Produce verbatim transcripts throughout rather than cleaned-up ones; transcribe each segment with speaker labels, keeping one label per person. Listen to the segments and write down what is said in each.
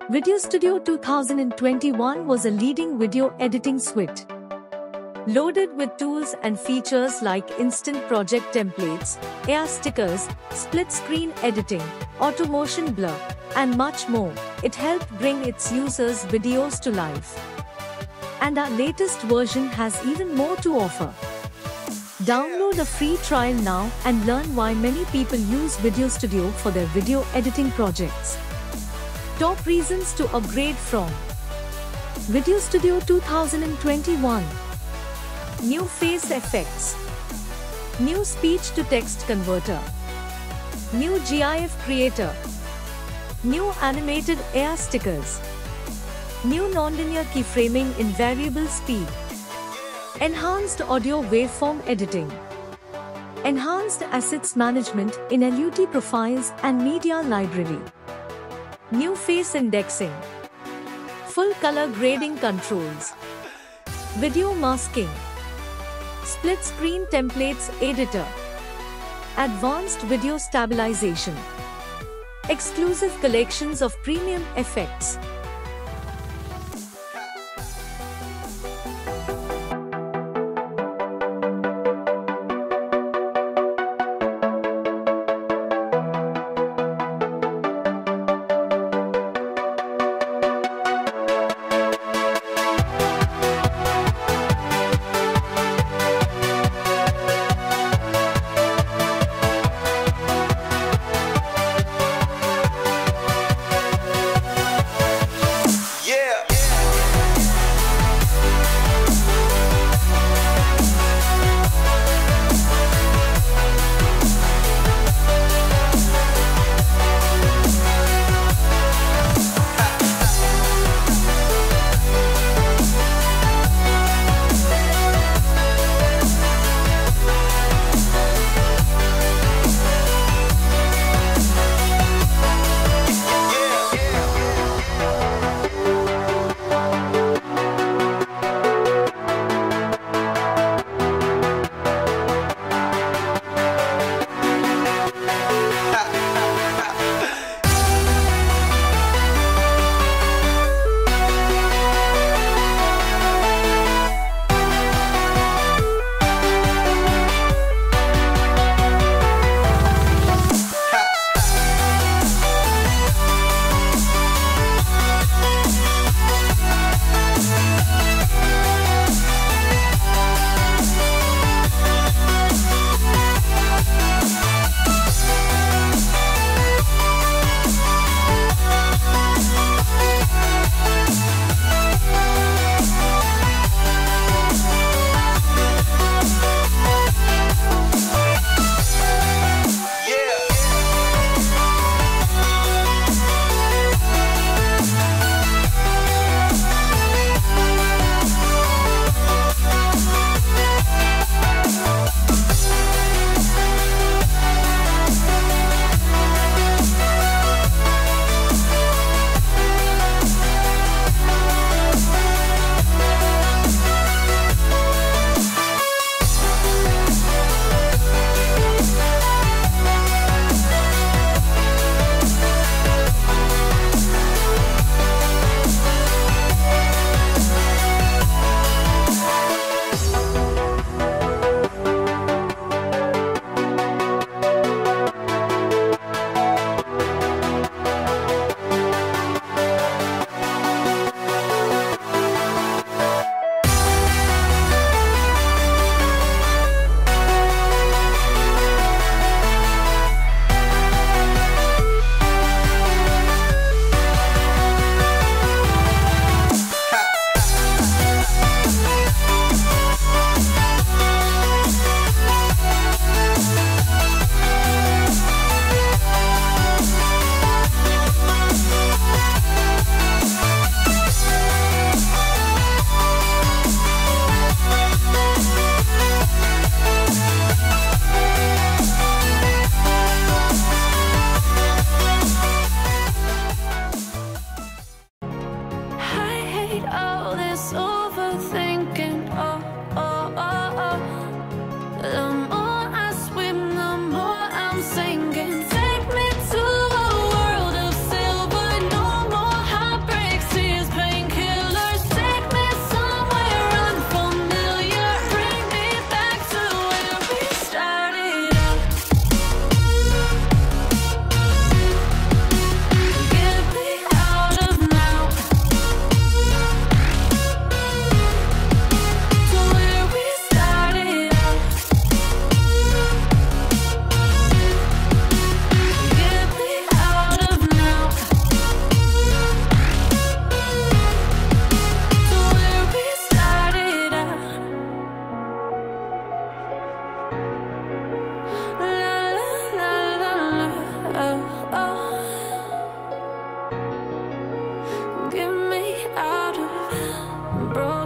Speaker 1: Video Studio two thousand twenty-one was a leading video editing suite, loaded with tools and features like instant project templates, A R stickers, split-screen editing, auto-motion blur, and much more. It helped bring its users' videos to life. And our latest version has even more to offer. Download a free trial now and learn why many people use Video Studio for their video editing projects. Top reasons to upgrade from Video Studio two thousand twenty-one. New face effects, new speech-to-text converter, new GIF creator, new animated A R stickers, new nonlinear keyframing in variable speed, enhanced audio waveform editing, enhanced assets management in L U T profiles and media library, new face indexing, full color grading controls, video masking, split screen templates editor, advanced video stabilization, exclusive collections of premium effects.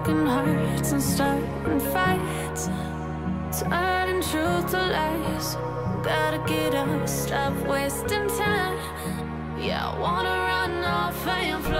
Speaker 2: broken hearts and starting fights, turning truth to lies. Gotta get up, stop wasting time. Yeah, I wanna run off and fly.